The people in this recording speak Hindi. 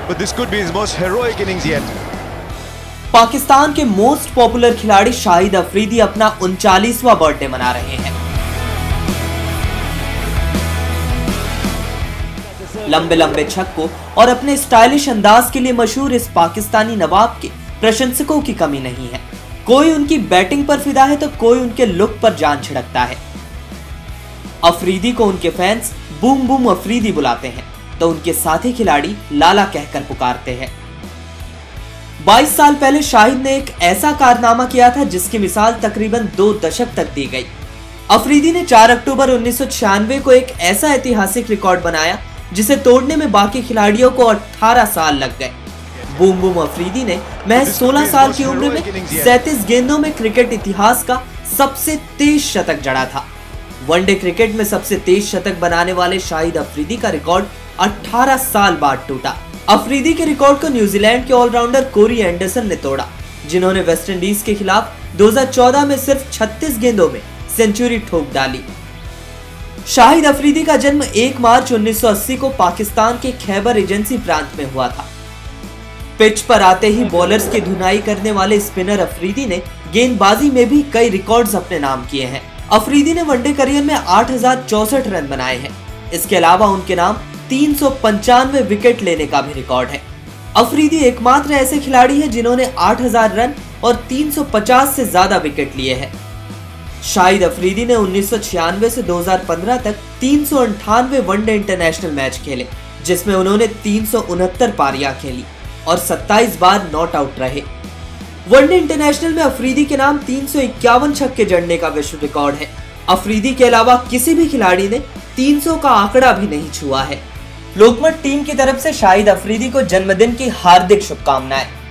but this could be his most heroic innings yet. Pakistan के मोस्ट पॉपुलर खिलाड़ी शाहिद अफरीदी अपना 39वां बर्थडे मना रहे हैं। लंबे लंबे छक्कों और अपने स्टाइलिश अंदाज के लिए मशहूर इस पाकिस्तानी नवाब के प्रशंसकों की कमी नहीं है। कोई उनकी बैटिंग पर फिदा है तो कोई उनके लुक पर जान छिड़कता है। अफरीदी को उनके फैंस बूम बूम अफरीदी बुलाते हैं तो उनके साथी खिलाड़ी लाला कहकर पुकारते हैं। 22 साल पहले शाहिद ने एक ऐसा कारनामा किया था जिसकी मिसाल तकरीबन 2 दशक तक दी गई। अफरीदी ने 4 अक्टूबर 1996 को एक ऐसा ऐतिहासिक रिकॉर्ड बनाया जिसे तोड़ने में बाकी खिलाड़ियों को 18 साल लग गए। बूम बूम अफरीदी ने महज 16 साल की उम्र में 37 गेंदों में क्रिकेट इतिहास का सबसे तेज शतक जड़ा था। वनडे क्रिकेट में सबसे तेज शतक बनाने वाले शाहिद अफरीदी का रिकॉर्ड 18 साल बाद टूटा। अफरीदी के रिकॉर्ड को न्यूजीलैंड के ऑलराउंडर कोरी एंडरसन ने तोड़ा, जिन्होंने वेस्टइंडीज के खिलाफ 2014 में सिर्फ 36 गेंदों में सेंचुरी ठोक डाली। शाहिद अफरीदी का जन्म 1 मार्च 1980 को पाकिस्तान के खैबर एजेंसी प्रांत में हुआ था। पिच पर आते ही बॉलर्स की धुनाई करने वाले स्पिनर अफरीदी ने गेंदबाजी में भी कई रिकॉर्ड्स अपने नाम किए हैं। अफरीदी ने वनडे करियर में 8064 रन बनाए हैं। इसके अलावा उनके नाम 395 विकेट लेने का भी रिकॉर्ड है। अफरीदी एकमात्र ऐसे खिलाड़ी हैं जिन्होंने 8000 रन और 350 से ज्यादा विकेट लिए हैं। शाहिद अफरीदी ने 1996 से 2015 तक 398 वनडे इंटरनेशनल मैच खेले, जिसमें उन्होंने 369 पारियां खेली और 27 बार नॉट आउट रहे। वनडे इंटरनेशनल में अफरीदी के नाम 351 छक्के जड़ने का विश्व रिकॉर्ड है। अफरीदी के अलावा किसी भी खिलाड़ी ने 300 का आंकड़ा भी नहीं छुआ है। लोकमत टीम की तरफ से शाहिद अफरीदी को जन्मदिन की हार्दिक शुभकामनाएं।